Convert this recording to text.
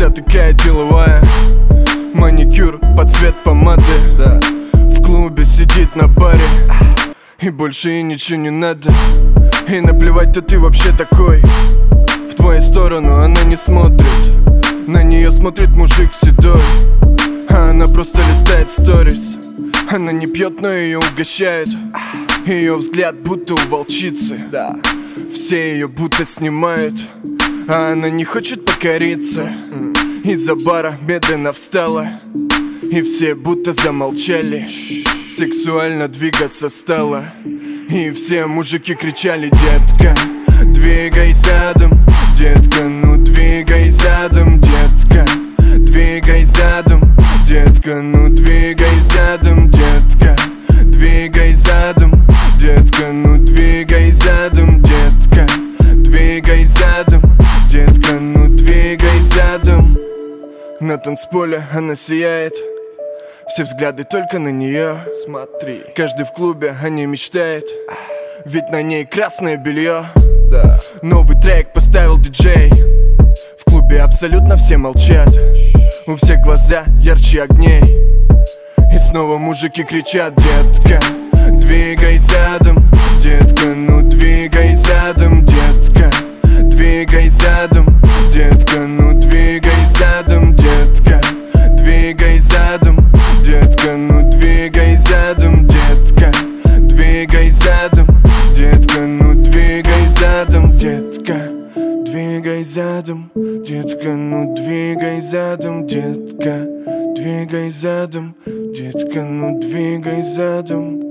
Вся такая деловая, маникюр под цвет помады, да. В клубе сидит на баре, и больше ей ничего не надо. И наплевать, кто ты вообще такой. В твою сторону она не смотрит, на нее смотрит мужик седой, а она просто листает сторис. Она не пьет, но ее угощают. Ее взгляд будто у волчицы, да. Все ее будто снимают, а она не хочет покориться. Из-за бара медленно встала, и все будто замолчали. Сексуально двигаться стала, и все мужики кричали: детка, двигай задом, детка, ну двигай задом, детка, двигай задом, детка, ну двигай задом, детка, двигай задом, детка, ну двигай задом, детка, двигай задом, детка, ну двигай задом. На танцполе она сияет, все взгляды только на нее. Смотри, каждый в клубе о ней мечтает, ведь на ней красное белье, да. Новый трек поставил диджей, в клубе абсолютно все молчат, у всех глаза ярче огней, и снова мужики кричат: детка, двигай задом, детка, ну двигай задом, детка, двигай задом, детка, ну двигай задом, детка, двигай задом, детка, ну двигай задом, детка, двигай задом, детка, ну двигай задом, детка, двигай задом, детка, ну двигай задом, детка, двигай задом, детка, ну двигай задом.